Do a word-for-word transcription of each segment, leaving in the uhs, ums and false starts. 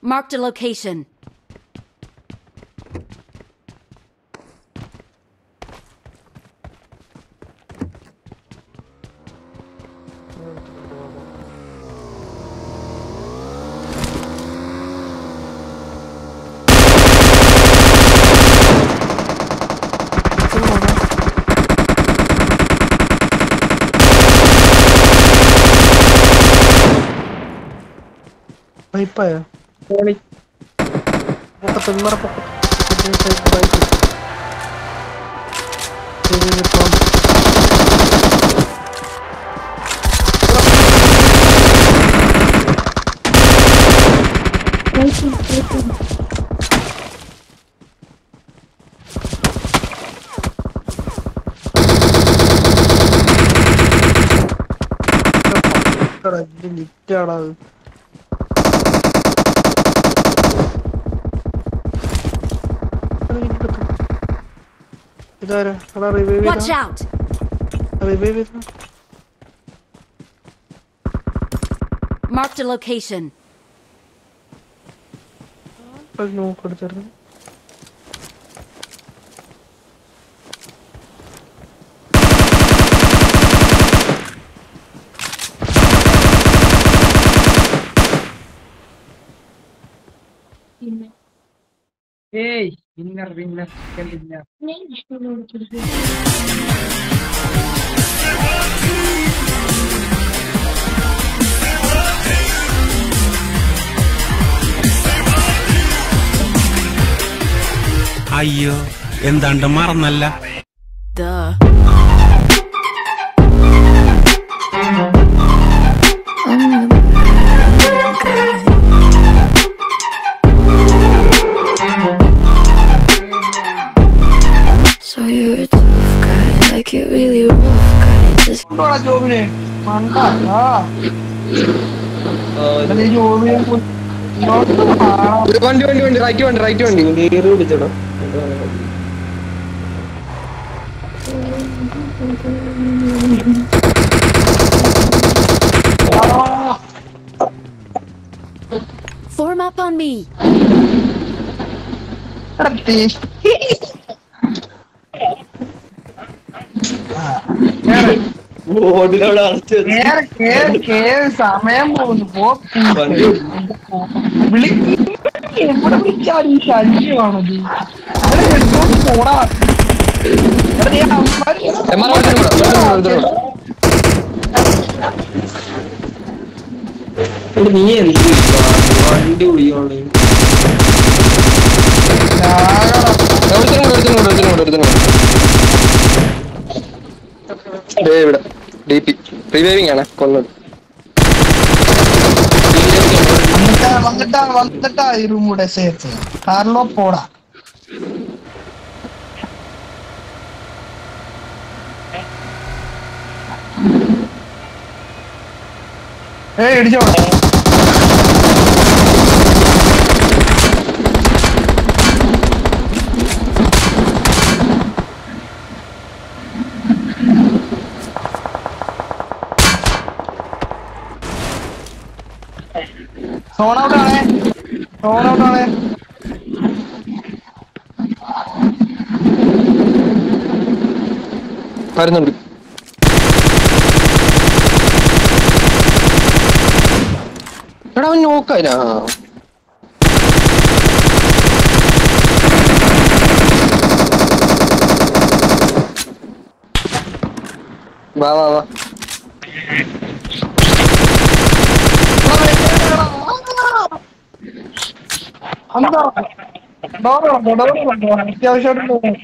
Marked a location. Paya. Balik. Pukatan marap ako. Pukatan sa bike. Sige na po. Tara, dinikara. Watch out! Marked a location. Hey, winner, winner, winner. അയ്യോ എന്താണ്ട് മറന്നല്ല. So you're a tough guy, like you're really rough guy. Just Ora jovine, mantap lah. Tadi jovine pun. Vandi vandi vandi right vandi right vandi neeru pidichadu. Form up on me. Artis. സമയം പോകുന്നു എവിടെ വിളിച്ചാൽ ഈ ശല്യമാണത് പോടാ നീ വണ്ടി വിളിയോളെ ഇവിടെ D P reviving ആണ് കൊന്നത്. വന്നിട്ടാ വന്നിട്ടാ ഈ റൂമൂടെ സേഫ് കാറിലോ പോടാ. ഏയ് ഇടിച്ചോ സോൺ ഔട്ട് ആണേ സോൺ ഔട്ട് ആണേ വരുന്നുണ്ട്. എടാ അവൻ നോക്കാനാ വാ വാ വാ അത്യാവശ്യമായിട്ട്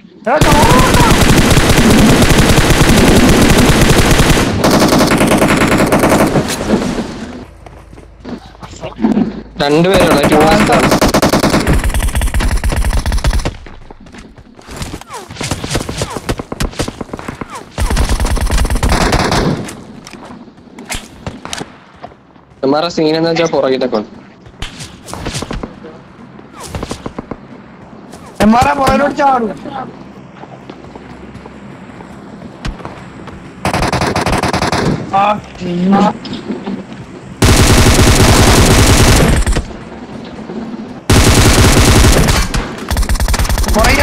രണ്ടുപേരുള്ള हमारा सीन है ना जब പുറകിലൊക്കെ ഉണ്ട്. हमारा പുറകിലോട്ട് ചാടും. ആ ടീം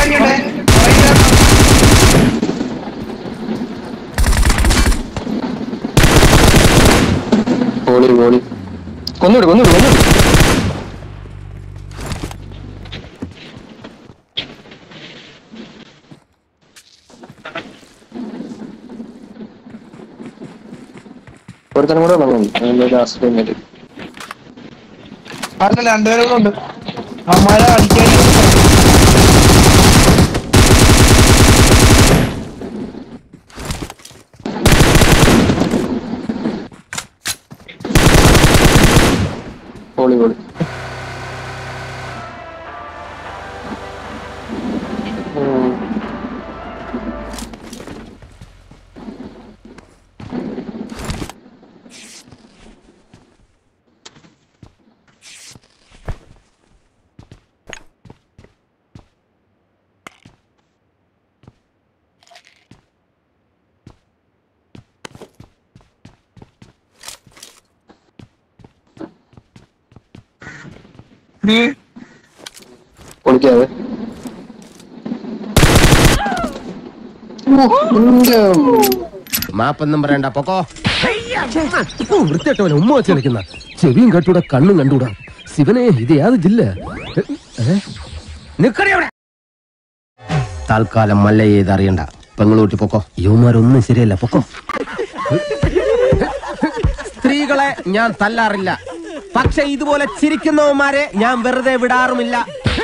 പോളി പോളി കൊന്നുവിട് കൊന്നുവിട് കൊന്നുവിട്. ഒരുത്തനും കൂടെ വന്നു ലാസ്റ്റ് ടൈമില്. അല്ല രണ്ടുപേരും ഉണ്ട്. അമ്മാരെ അടിക്കാൻ പോളി പോളി. പൊളിക്കാതെ മാപ്പൊന്നും പറയണ്ട പൊക്കോ. വൃത്തിയായിട്ടവനെ ഉമ്മ വെച്ച് കളിക്കുന്ന ചെവിയും കട്ടൂടാ കണ്ണും കണ്ടൂടാ. ശിവനെ ഇത് യാത് ജില്ല തൽക്കാലം മല്ല ചെയ്ത് അറിയണ്ട. പെങ്ങളൂട്ടി പൊക്കോ. യുവമാരൊന്നും ശരിയല്ല പൊക്കോ. സ്ത്രീകളെ ഞാൻ തല്ലാറില്ല, പക്ഷെ ഇതുപോലെ ചിരിക്കുന്നവന്മാരെ ഞാൻ വെറുതെ വിടാറുമില്ല.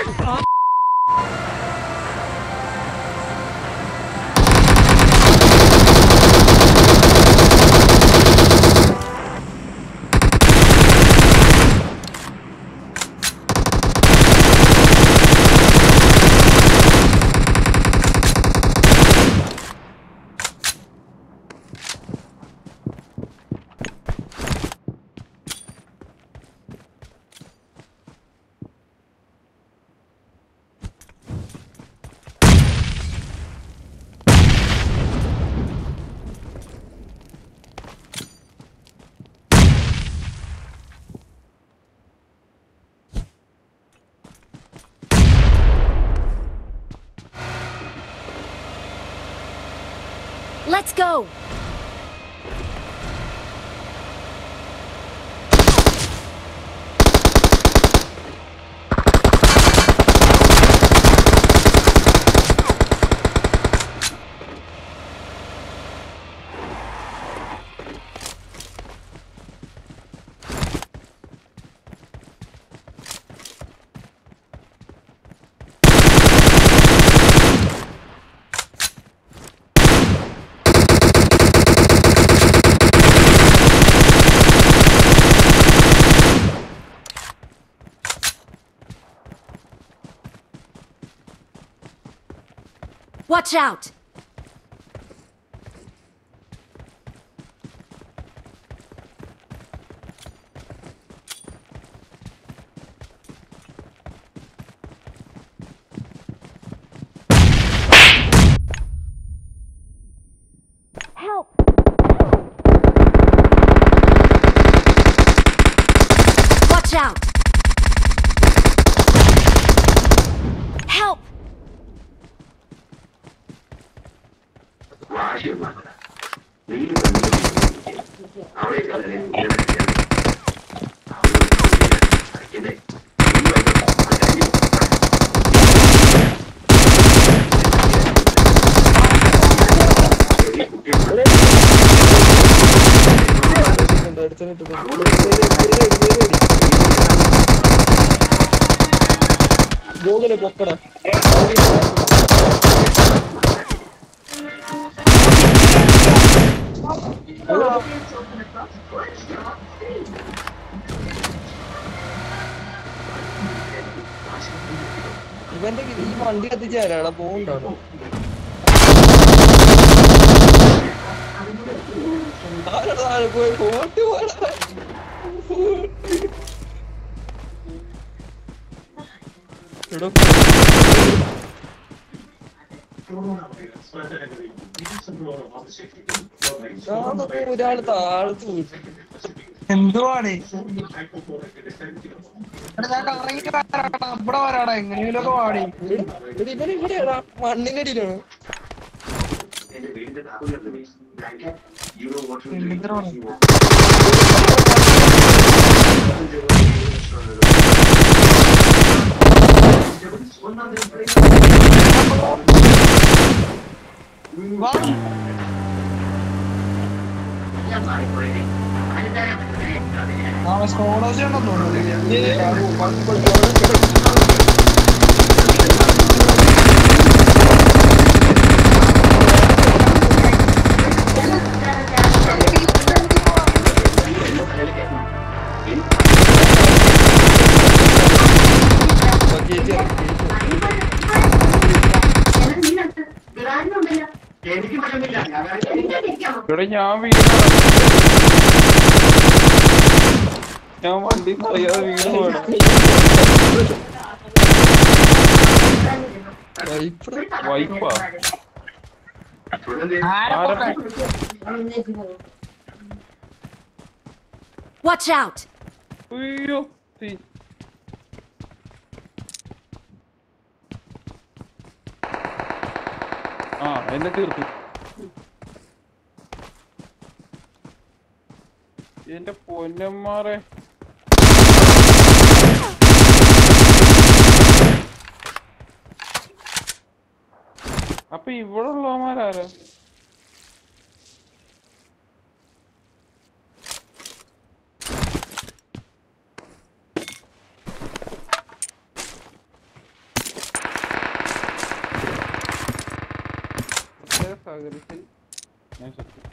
Let's go! Watch out! Help! Watch out! Help! ഗോകുലെ പൊക്കട ഇവന്റെ ഈ വണ്ടി കത്തിച്ചാരാണ് പോകണ്ടോ? പോയി പോട്ട് പോടാ. ഒരാള് താഴത്ത് എന്തുവാണ് ഞാൻ കറങ്ങിട്ട് വരാടാ ഇവിടെ വരാടാ എങ്ങനെയൊക്കെ പാടി മണ്ണിനടിയിലാണ് നാളെ സ്കോളേജ് ഉണ്ടെന്ന് തോന്നുന്നു. ഇവിടെ ഞാൻ വീട് ഞാൻ വണ്ടി അറിയാതെ വീട് പോകണം. വൈപ്പാ Watch out! അയ്യോ ആ എന്നെ തീർത്തു. എന്റെ പൊന്നന്മാരെ അപ്പൊ ഇവിടെ ഉള്ളവന്മാരാരാ? സാഗരത്തിൽ ഞാൻ സത്യം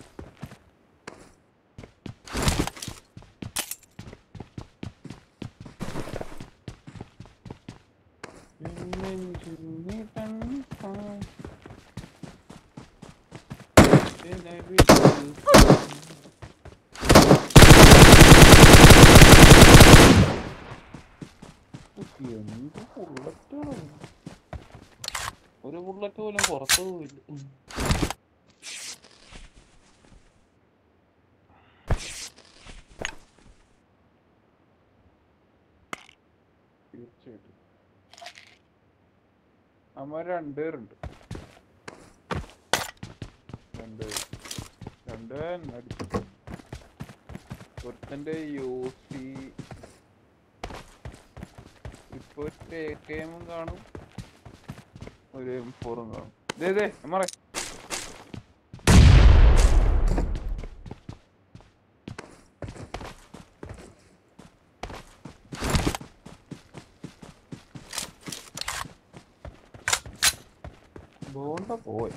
എന്ത് ബുള്ളറ്റാണ്, ഒരു ബുള്ളറ്റ് പോലും പുറത്തു പോയില്ല. തീർച്ചയായിട്ടും അമ്മ രണ്ടുപേരുണ്ട്, രണ്ട് രണ്ടുപേരും അടിച്ചു. ഒരുത്തൻ്റെ യു സി ഇപ്പൊ എ കെ എമ്മും കാണും, ഒരു എം ഫോറും കാണും. ഇതേ ഇതേ അമ്മ ബോണ്ട പോയി.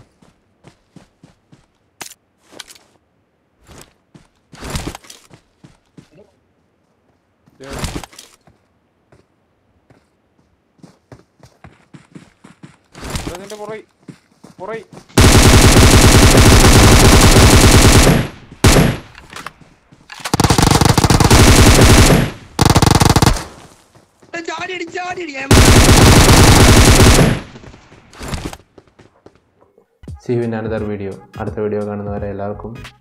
അതിന്റെ പുറകെ പുറകെ ചാടി അടി ചാടി അടി. See you in another video. അടുത്ത വീഡിയോ കാണുന്നവരെ എല്ലാവർക്കും